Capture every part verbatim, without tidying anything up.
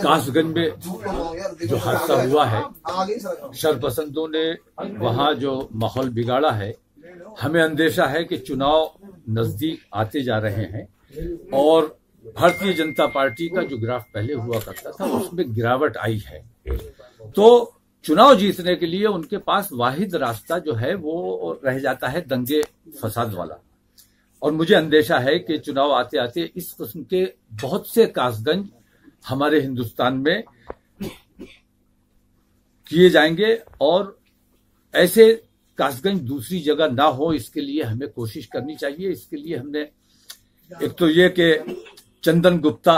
कासगंज में जो हादसा हुआ है, शरपसंदों ने वहां जो माहौल बिगाड़ा है, हमें अंदेशा है कि चुनाव नजदीक आते जा रहे हैं और भारतीय जनता पार्टी का जो ग्राफ पहले हुआ करता था उसमें गिरावट आई है। तो चुनाव जीतने के लिए उनके पास वाहिद रास्ता जो है वो रह जाता है दंगे फसाद वाला। और मुझे अंदेशा है कि चुनाव आते आते इस किस्म के बहुत से कासगंज हमारे हिंदुस्तान में किए जाएंगे और ऐसे कासगंज दूसरी जगह ना हो, इसके लिए हमें कोशिश करनी चाहिए। इसके लिए हमने एक तो ये कि चंदन गुप्ता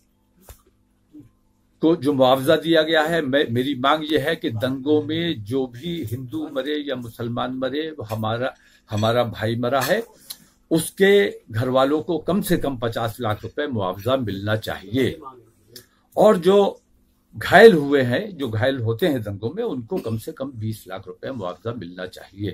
को जो मुआवजा दिया गया है, मैं मेरी मांग ये है कि दंगों में जो भी हिंदू मरे या मुसलमान मरे, हमारा हमारा भाई मरा है, उसके घर वालों को कम से कम पचास लाख रुपए मुआवजा मिलना चाहिए। और जो घायल हुए हैं, जो घायल होते हैं दंगों में, उनको कम से कम बीस लाख रुपए मुआवजा मिलना चाहिए।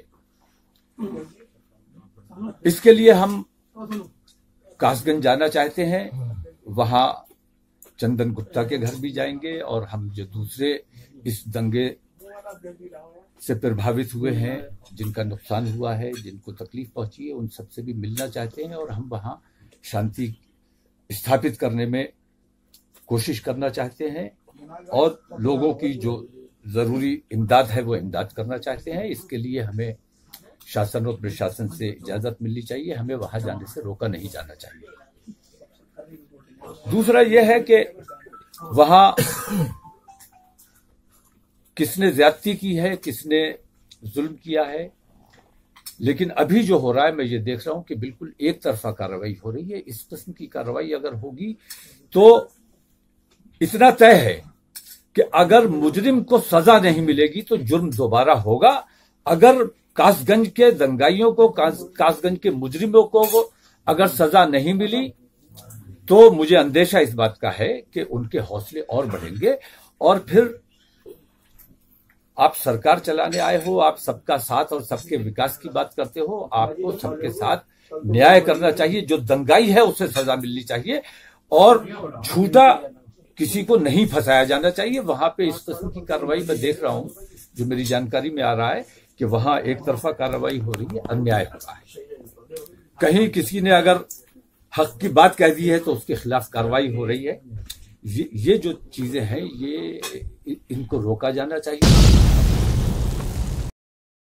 इसके लिए हम कासगंज जाना चाहते हैं, वहां चंदन गुप्ता के घर भी जाएंगे और हम जो दूसरे इस दंगे से प्रभावित हुए हैं, जिनका नुकसान हुआ है, जिनको तकलीफ पहुंची है, उन सबसे भी मिलना चाहते हैं और हम वहां शांति स्थापित करने में कोशिश करना चाहते हैं और लोगों की जो जरूरी इमदाद है वो इमदाद करना चाहते हैं। इसके लिए हमें शासन और प्रशासन से इजाजत मिलनी चाहिए, हमें वहां जाने से रोका नहीं जाना चाहिए। दूसरा यह है कि वहां किसने ज्यादती की है, किसने जुल्म किया है, लेकिन अभी जो हो रहा है मैं ये देख रहा हूं कि बिल्कुल एक तरफा कार्रवाई हो रही है। इस किस्म की कार्रवाई अगर होगी तो इतना तय है कि अगर मुजरिम को सजा नहीं मिलेगी तो जुर्म दोबारा होगा। अगर कासगंज के दंगाइयों को, कास, कासगंज के मुजरिमों को अगर सजा नहीं मिली तो मुझे अंदेशा इस बात का है कि उनके हौसले और बढ़ेंगे। और फिर आप सरकार चलाने आए हो, आप सबका साथ और सबके विकास की बात करते हो, आपको सबके साथ न्याय करना चाहिए। जो दंगाई है उसे सजा मिलनी चाहिए और झूठा किसी को नहीं फंसाया जाना चाहिए। वहां पे इस किस्म की कार्रवाई मैं देख रहा हूं, जो मेरी जानकारी में आ रहा है कि वहां एक तरफा कार्रवाई हो रही है, अन्याय हो रहा है। कहीं किसी ने अगर हक की बात कह दी है तो उसके खिलाफ कार्रवाई हो रही है। ये, ये जो चीजें हैं, ये इनको रोका जाना चाहिए।